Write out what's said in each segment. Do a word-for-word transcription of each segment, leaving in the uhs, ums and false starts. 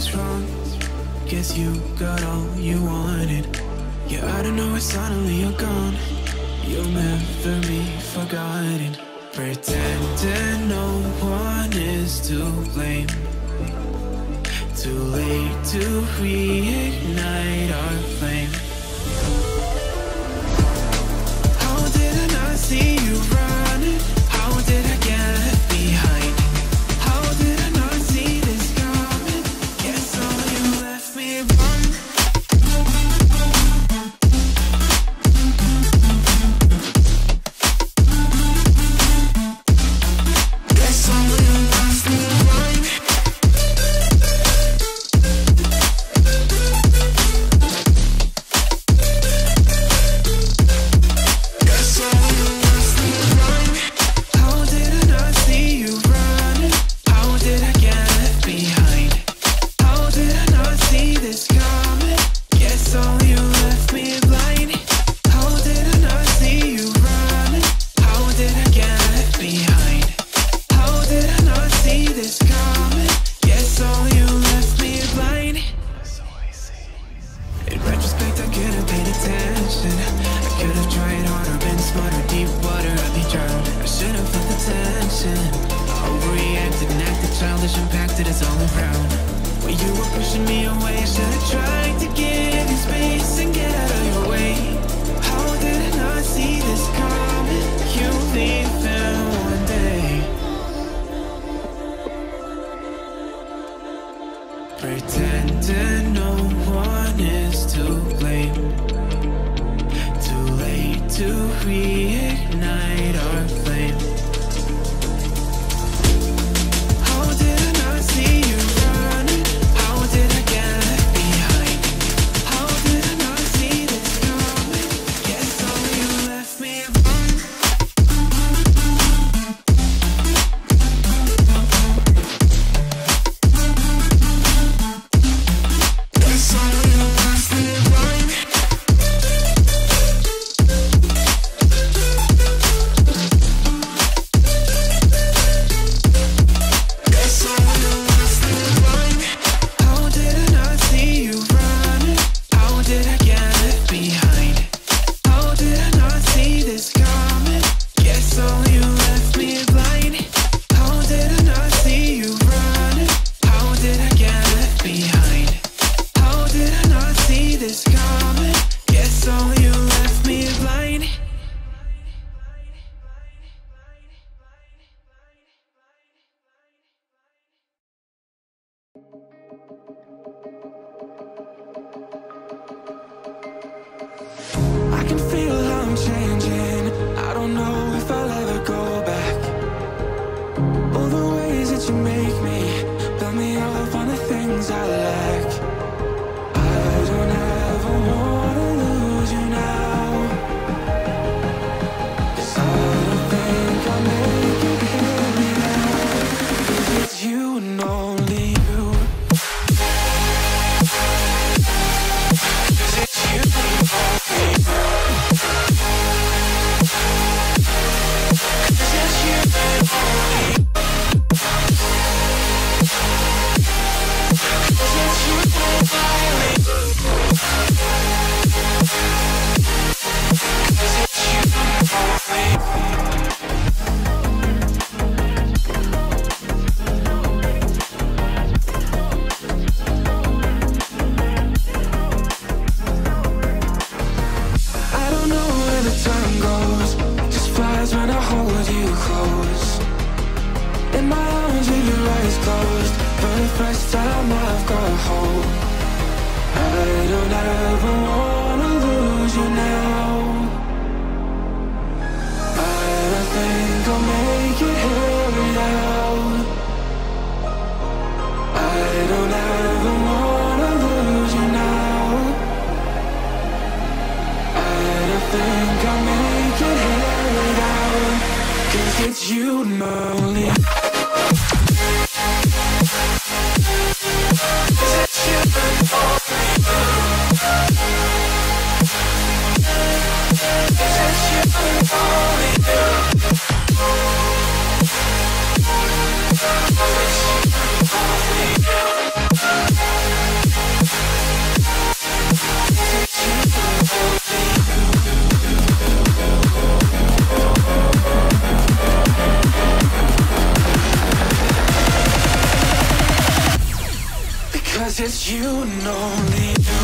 was wrong. Guess you got all you wanted. Yeah, I don't know why suddenly you're gone. You'll never be forgotten. Pretending no one is to blame. Too late to reignite our flame. How did I not see you running? How did I get left behind? How did I not see this coming? Guess all you left me run. Guess all you left me run. Pretending no one is to blame. Too late to reignite our flame. How did I not see you running? How did I get left behind? How did I not see this coming? Guess all you left me run. I can feel how I'm changing. I don't know if I'll ever go back. All the ways that you make me, build me up on the things I lack. I don't ever wanna lose you now, 'cause I don't think I'll make it here without. 'Cause it's you and only you. 'Cause it's you and only you. First time I've got hope. I don't ever wanna lose you now. I don't think I'll make it here without. I don't ever wanna lose you now. I don't think I'll make it here without. 'Cause it's you and only. It's you. you and only you.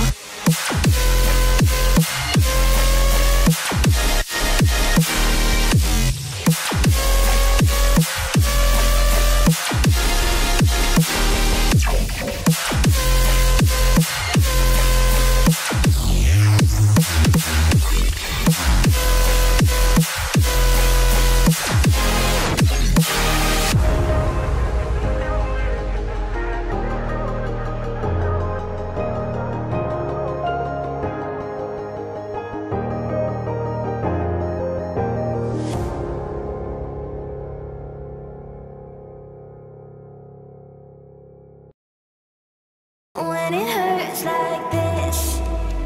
When it hurts like this,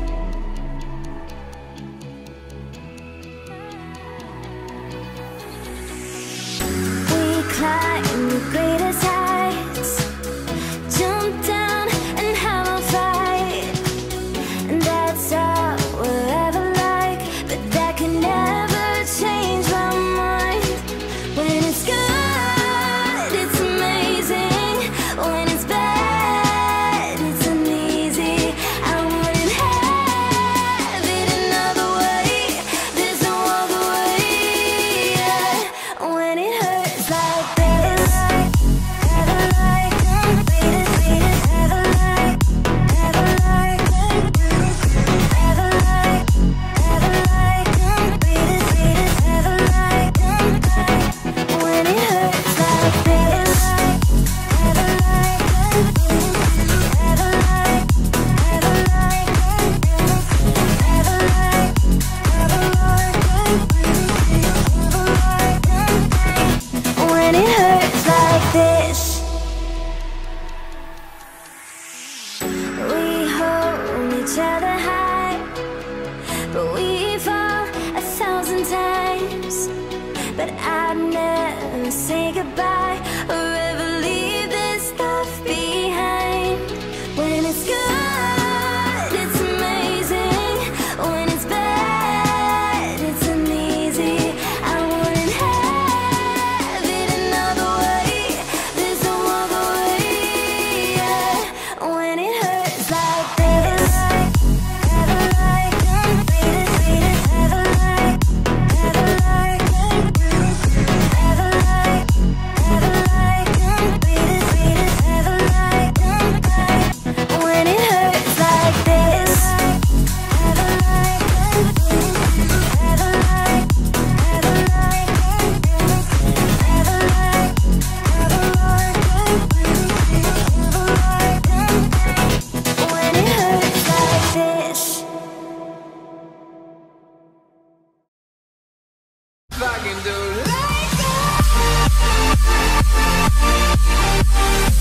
we climb the greatest heights, jump down and have a fight, and that's all we'll ever like. But that can never change my mind. When it's good, it's amazing. When it's bad, each other high, but we fall a thousand times. But I'd never say goodbye or ever leave this stuff behind. When it's good, it's amazing. When it's bad, it's uneasy. I wouldn't have it another way. There's no other way, yeah. When it hurts like this, If I can do like that.